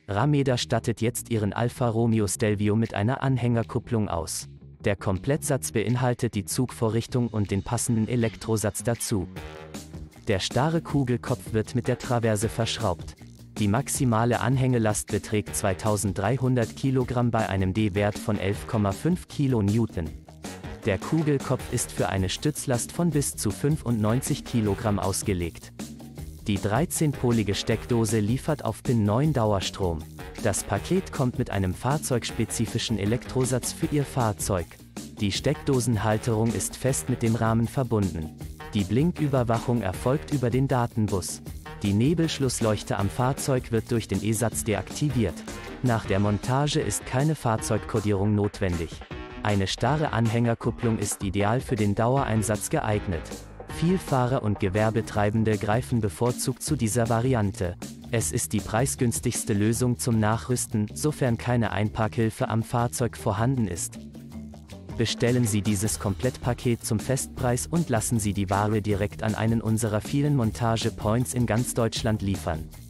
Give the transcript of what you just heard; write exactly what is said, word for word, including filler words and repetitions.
Rameda stattet jetzt ihren Alfa Romeo Stelvio mit einer Anhängerkupplung aus. Der Komplettsatz beinhaltet die Zugvorrichtung und den passenden Elektrosatz dazu. Der starre Kugelkopf wird mit der Traverse verschraubt. Die maximale Anhängelast beträgt zweitausenddreihundert Kilogramm bei einem D-Wert von elf Komma fünf Kilonewton. Der Kugelkopf ist für eine Stützlast von bis zu fünfundneunzig Kilogramm ausgelegt. Die dreizehnpolige Steckdose liefert auf Pin neun Dauerstrom. Das Paket kommt mit einem fahrzeugspezifischen Elektrosatz für Ihr Fahrzeug. Die Steckdosenhalterung ist fest mit dem Rahmen verbunden. Die Blinküberwachung erfolgt über den Datenbus. Die Nebelschlussleuchte am Fahrzeug wird durch den E-Satz deaktiviert. Nach der Montage ist keine Fahrzeugkodierung notwendig. Eine starre Anhängerkupplung ist ideal für den Dauereinsatz geeignet. Vielfahrer und Gewerbetreibende greifen bevorzugt zu dieser Variante. Es ist die preisgünstigste Lösung zum Nachrüsten, sofern keine Einparkhilfe am Fahrzeug vorhanden ist. Bestellen Sie dieses Komplettpaket zum Festpreis und lassen Sie die Ware direkt an einen unserer vielen Montage-Points in ganz Deutschland liefern.